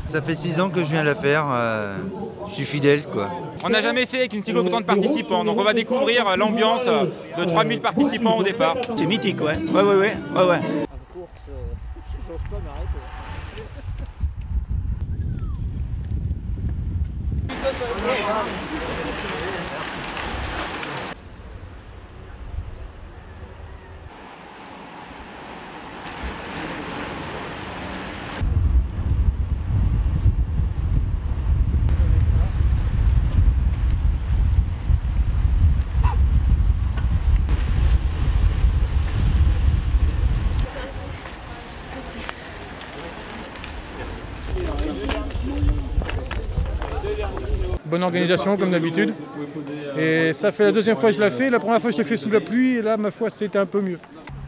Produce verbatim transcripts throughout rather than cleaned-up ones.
Ça fait six ans que je viens la faire, euh, je suis fidèle quoi. On n'a jamais fait avec une cyclo autant de participants, donc on va découvrir l'ambiance de trois mille participants au départ. C'est mythique, ouais. Ouais, ouais, ouais, ouais, ouais. Bonne organisation comme d'habitude. Et ça fait la deuxième fois que je la fais. La première fois je l'ai fait sous la pluie et là ma foi c'était un peu mieux.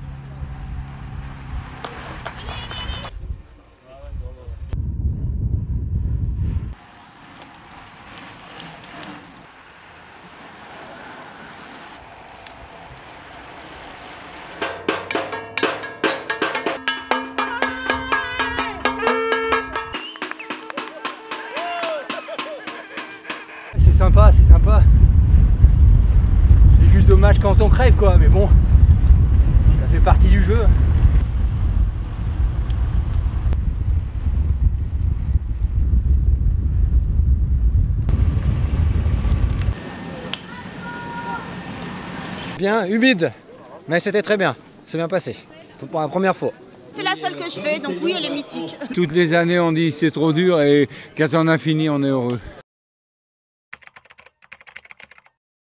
C'est sympa, c'est sympa. C'est juste dommage quand on crève quoi, mais bon, ça fait partie du jeu. Bien, humide, mais c'était très bien, c'est bien passé, pour la première fois. C'est la seule que je fais, donc oui, elle est mythique. Toutes les années on dit c'est trop dur et quand on a fini on est heureux.